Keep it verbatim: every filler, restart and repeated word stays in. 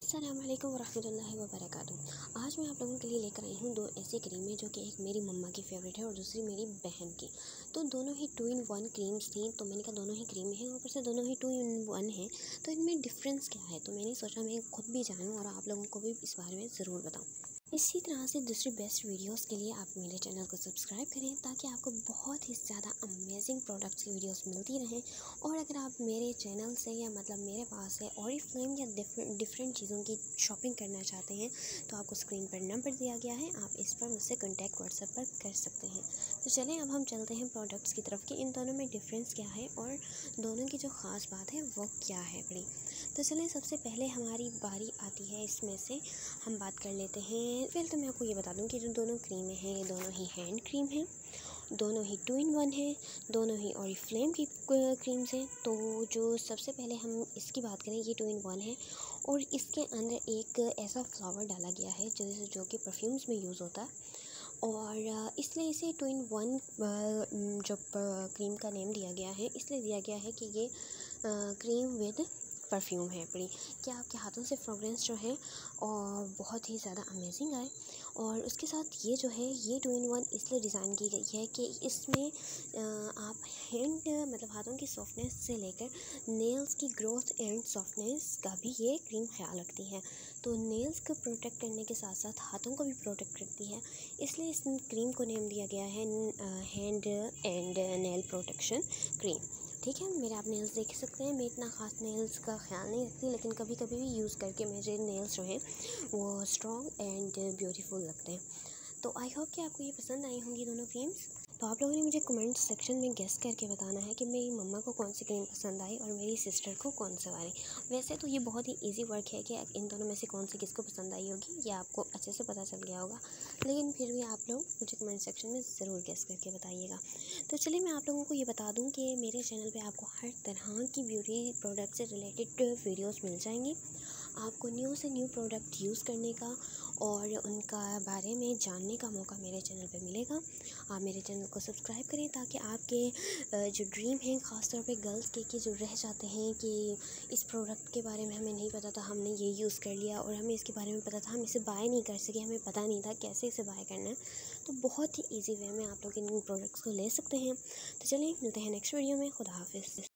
अस्सलाम वालेकुम वरहमतुल्लाहि वबरकातुहू। आज मैं आप लोगों के लिए लेकर आई हूँ दो ऐसी क्रीमें जो कि एक मेरी मम्मा की फ़ेवरेट है और दूसरी मेरी बहन की। तो दोनों ही टू इन वन क्रीम्स थी, तो मैंने कहा दोनों ही क्रीमें हैं, ऊपर से दोनों ही टू इन वन हैं, तो इनमें डिफ़रेंस क्या है। तो मैंने सोचा मैं खुद भी जानूँ और आप लोगों को भी इस बारे में ज़रूर बताऊँ। इसी तरह से दूसरी बेस्ट वीडियोस के लिए आप मेरे चैनल को सब्सक्राइब करें ताकि आपको बहुत ही ज़्यादा अमेजिंग प्रोडक्ट्स की वीडियोस मिलती रहें। और अगर आप मेरे चैनल से या मतलब मेरे पास है ऑरिफ्लेम या डिफरेंट डिफरेंट चीज़ों की शॉपिंग करना चाहते हैं तो आपको स्क्रीन पर नंबर दिया गया है, आप इस पर मुझसे कॉन्टैक्ट व्हाट्सएप पर कर सकते हैं। तो चलें अब हम चलते हैं प्रोडक्ट्स की तरफ कि इन दोनों में डिफरेंस क्या है और दोनों की जो ख़ास बात है वो क्या है बड़ी। तो चलें सबसे पहले हमारी बारी आती है, इसमें से हम बात कर लेते हैं। पहले तो मैं आपको ये बता दूं कि जो दोनों क्रीमें हैं ये दोनों ही हैंड क्रीम हैं, दोनों ही टू इन वन है, दोनों ही ऑरिफ्लेम की क्रीम्स हैं। तो जो सबसे पहले हम इसकी बात करें, ये टू इन वन है और इसके अंदर एक ऐसा फ्लावर डाला गया है जो जो कि परफ्यूम्स में यूज़ होता है और इसलिए इसे टू इन वन जो क्रीम का नेम दिया गया है इसलिए दिया गया है कि ये क्रीम विद परफ्यूम है बड़ी, कि आपके हाथों से फ्रेगरेंस जो है और बहुत ही ज़्यादा अमेजिंग आए। और उसके साथ ये जो है ये टू इन वन इसलिए डिज़ाइन की गई है कि इसमें आप हैंड मतलब हाथों की सॉफ्टनेस से लेकर नेल्स की ग्रोथ एंड सॉफ्टनेस का भी ये क्रीम ख्याल रखती है। तो नेल्स को प्रोटेक्ट करने के साथ साथ हाथों को भी प्रोटेक्ट करती है, इसलिए इस क्रीम को नेम दिया गया है hand and nail protection cream. ठीक है, मेरे आप नेल्स देख सकते हैं, मैं इतना ख़ास नेल्स का ख्याल नहीं रखती, लेकिन कभी कभी भी यूज़ करके मेरे नेल्स जो हैं वो स्ट्रॉन्ग एंड ब्यूटीफुल लगते हैं। तो आई होप कि आपको ये पसंद आई होंगी दोनों क्रीम्स। तो आप लोगों ने मुझे कमेंट सेक्शन में गेस करके बताना है कि मेरी मम्मा को कौन सी क्रीम पसंद आई और मेरी सिस्टर को कौन सी वाली। वैसे तो ये बहुत ही इजी वर्क है कि इन दोनों में से कौन सी किसको पसंद आई होगी, ये आपको अच्छे से पता चल गया होगा, लेकिन फिर भी आप लोग मुझे कमेंट सेक्शन में ज़रूर गेस करके बताइएगा। तो चलिए मैं आप लोगों को ये बता दूँ कि मेरे चैनल पर आपको हर तरह की ब्यूटी प्रोडक्ट से रिलेटेड वीडियोज़ मिल जाएंगी। आपको न्यू से न्यू प्रोडक्ट यूज़ करने का और उनका बारे में जानने का मौका मेरे चैनल पे मिलेगा। आप मेरे चैनल को सब्सक्राइब करें ताकि आपके जो ड्रीम हैं, ख़ास तौर पे गर्ल्स के कि जो रह जाते हैं कि इस प्रोडक्ट के बारे में हमें नहीं पता था, हमने ये यूज़ कर लिया और हमें इसके बारे में पता था, हम इसे बाय नहीं कर सके, हमें पता नहीं था कैसे इसे बाय करना है। तो बहुत ही ईजी वे में आप लोग इन प्रोडक्ट्स को ले सकते हैं। तो चलिए मिलते हैं नेक्स्ट वीडियो में। खुदा हाफिज़।